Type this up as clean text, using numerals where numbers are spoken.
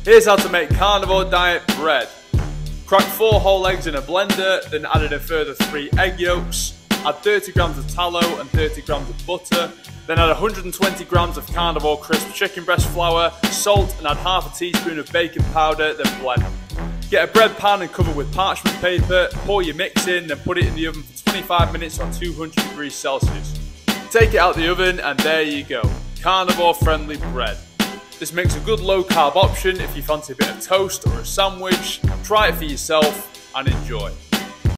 Here's how to make carnivore diet bread. Crack 4 whole eggs in a blender, then add in a further 3 egg yolks. Add 30 grams of tallow and 30 grams of butter. Then add 120 grams of carnivore crisp chicken breast flour, salt, and add half a teaspoon of baking powder, then blend. Get a bread pan and cover with parchment paper, pour your mix in, then put it in the oven for 25 minutes on 200 degrees Celsius. Take it out the oven and there you go, carnivore friendly bread. This makes a good low carb option if you fancy a bit of toast or a sandwich. Try it for yourself and enjoy.